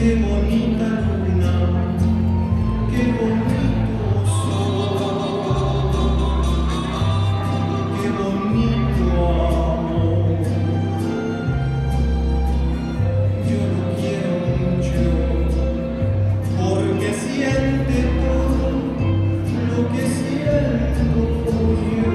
Qué bonita luna, qué bonito sol, qué bonito amor. Yo lo quiero mucho porque siente todo lo que siento yo.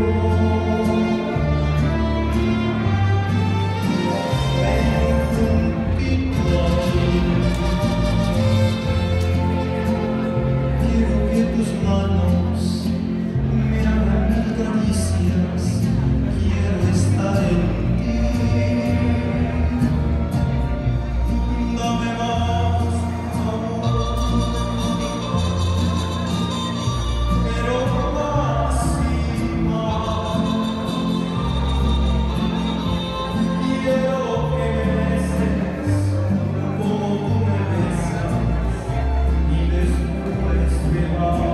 Tus manos me hagan caricias, quiero estar en ti. Dame más amor, pero más y más. Quiero que me beses como tú me besas y después te vas.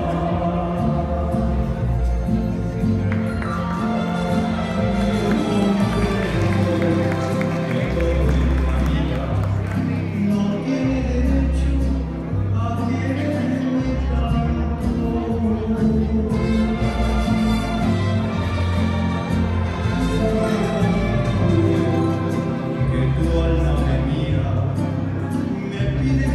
Que tu alma me mira, me pide